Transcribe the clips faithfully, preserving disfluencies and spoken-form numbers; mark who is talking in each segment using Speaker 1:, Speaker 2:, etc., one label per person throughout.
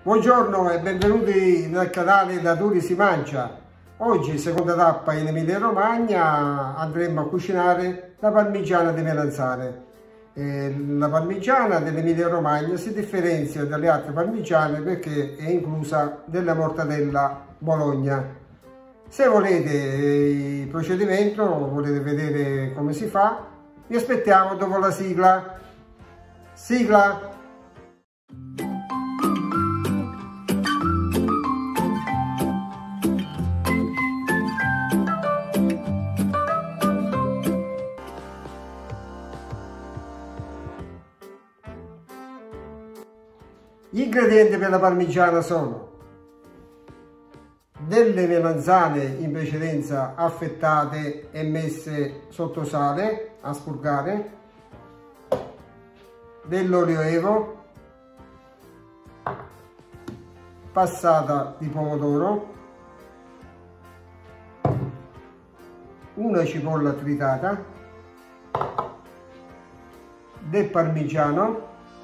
Speaker 1: Buongiorno e benvenuti nel canale Da Duri si mangia. Oggi, seconda tappa in Emilia Romagna, andremo a cucinare la parmigiana di melanzane. Eh, la parmigiana dell'Emilia Romagna si differenzia dalle altre parmigiane perché è inclusa della mortadella Bologna. Se volete il procedimento, volete vedere come si fa, vi aspettiamo dopo la sigla. Sigla! Gli ingredienti per la parmigiana sono delle melanzane in precedenza affettate e messe sotto sale a spurgare, dell'olio evo, passata di pomodoro, una cipolla tritata, del parmigiano,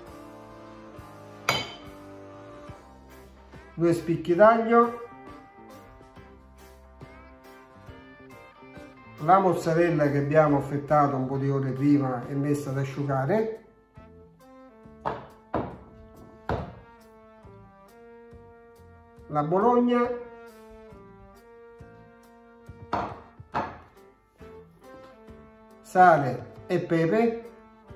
Speaker 1: due spicchi d'aglio, la mozzarella che abbiamo affettato un po' di ore prima e messa ad asciugare, la Bologna, sale e pepe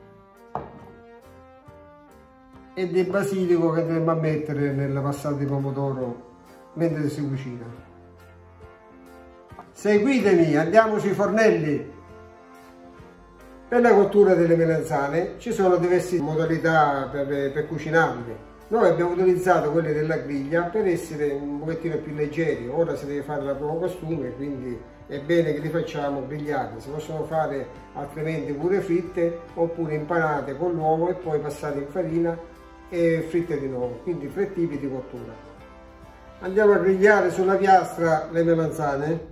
Speaker 1: e del basilico che andremo a mettere nella passata di pomodoro mentre si cucina. Seguitemi, andiamo sui fornelli. Per la cottura delle melanzane ci sono diverse modalità per, per cucinarle. Noi abbiamo utilizzato quelle della griglia per essere un pochettino più leggeri. Ora si deve fare la prova costume, quindi è bene che li facciamo grigliate. Si possono fare altrimenti pure fritte oppure impanate con l'uovo e poi passate in farina e fritte di nuovo, quindi tre tipi di cottura. Andiamo a grigliare sulla piastra le melanzane.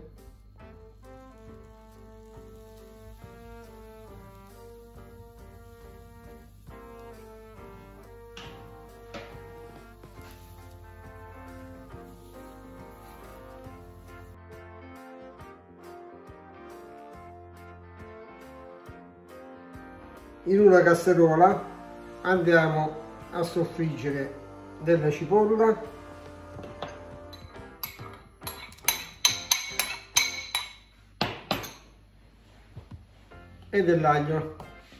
Speaker 1: In una casseruola andiamo a soffriggere della cipolla e dell'aglio.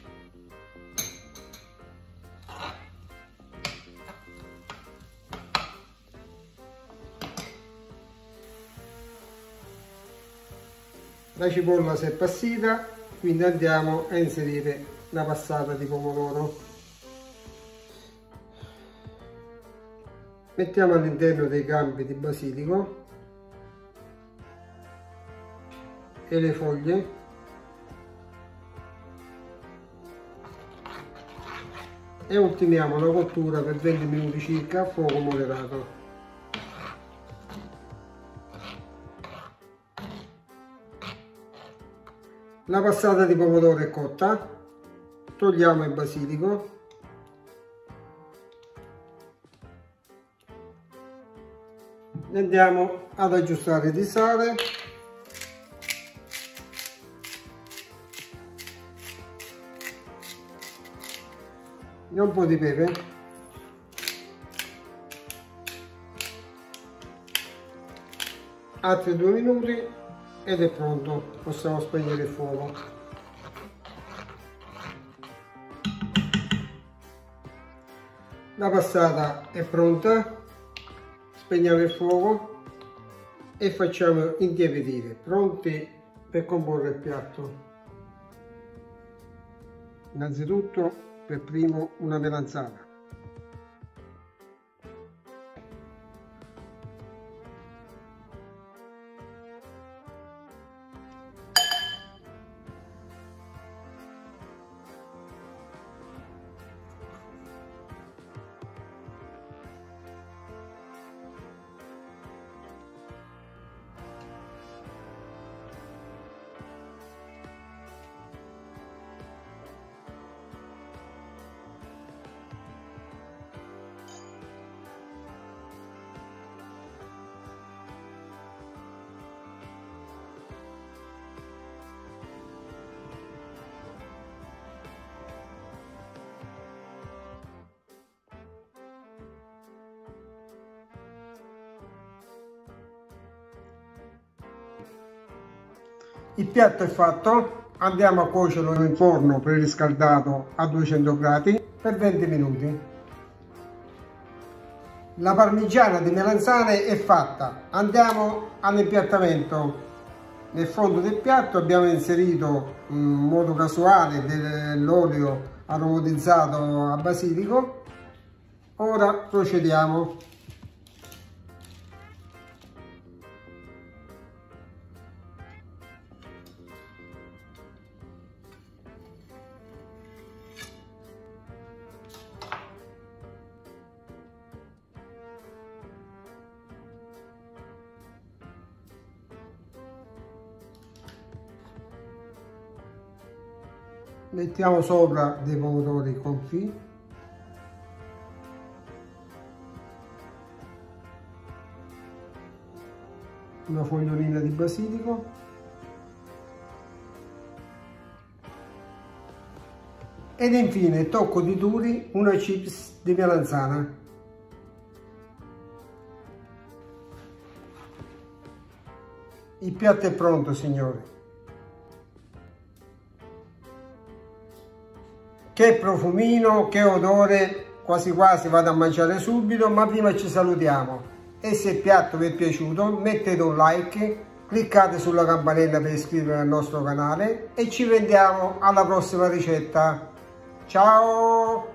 Speaker 1: La cipolla si è appassita, quindi andiamo a inserire la passata di pomodoro. Mettiamo all'interno dei gambi di basilico e le foglie e ultimiamo la cottura per venti minuti circa a fuoco moderato. La passata di pomodoro è cotta, togliamo il basilico e andiamo ad aggiustare di sale e un po' di pepe, altri due minuti ed è pronto, possiamo spegnere il fuoco. La passata è pronta, spegniamo il fuoco e facciamo intiepidire, pronti per comporre il piatto. Innanzitutto, per primo, una melanzana. Il piatto è fatto, andiamo a cuocerlo in forno preriscaldato a duecento gradi per venti minuti. La parmigiana di melanzane è fatta, andiamo all'impiattamento. Nel fondo del piatto abbiamo inserito in modo casuale dell'olio aromatizzato a basilico. Ora procediamo. Mettiamo sopra dei pomodori confit, una fogliolina di basilico ed infine tocco di duri una chips di melanzana. Il piatto è pronto, signori. Che profumino, che odore, quasi quasi vado a mangiare subito, ma prima ci salutiamo. E se il piatto vi è piaciuto mettete un like, cliccate sulla campanella per iscrivervi al nostro canale e ci vediamo alla prossima ricetta. Ciao!